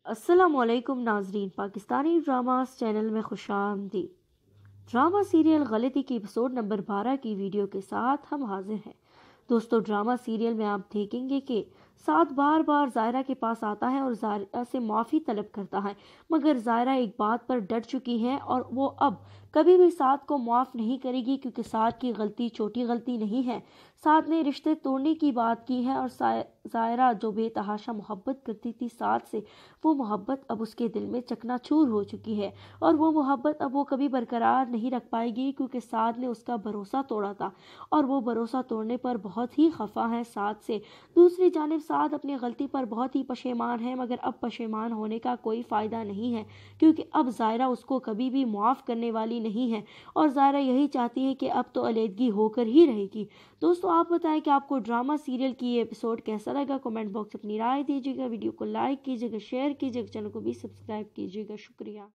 अस्सलाम वालेकुम नाजरीन, पाकिस्तानी ड्रामास चैनल में खुशामदीद। ड्रामा सीरियल गलती की एपिसोड नंबर 12 की वीडियो के साथ हम हाजिर हैं। दोस्तों, ड्रामा सीरियल में आप देखेंगे कि साद बार बार जायरा के पास आता है और जायरा से माफ़ी तलब करता है, मगर जायरा एक बात पर डट चुकी है और वो अब कभी भी साद को माफ़ नहीं करेगी, क्योंकि साद की गलती छोटी गलती नहीं है। साद ने रिश्ते तोड़ने की बात की है और जायरा जो बेतहाशा मोहब्बत करती थी साद से, वो मोहब्बत अब उसके दिल में चकनाचूर हो चुकी है और वो मोहब्बत अब वो कभी बरकरार नहीं रख पाएगी, क्योंकि साद ने उसका भरोसा तोड़ा था और वो भरोसा तोड़ने पर बहुत ही खफा है साद से। दूसरी जानिब साद अपनी गलती पर बहुत ही पशेमान है, मगर अब पशेमान होने का कोई फ़ायदा नहीं है, क्योंकि अब जायरा उसको कभी भी माफ़ करने वाली नहीं है और जायरा यही चाहती है कि अब तो अलहदगी होकर ही रहेगी। दोस्तों, आप बताएं कि आपको ड्रामा सीरियल की ये एपिसोड कैसा लगा। कमेंट बॉक्स अपनी राय दीजिएगा, वीडियो को लाइक कीजिएगा, शेयर कीजिएगा, चैनल को भी सब्सक्राइब कीजिएगा। शुक्रिया।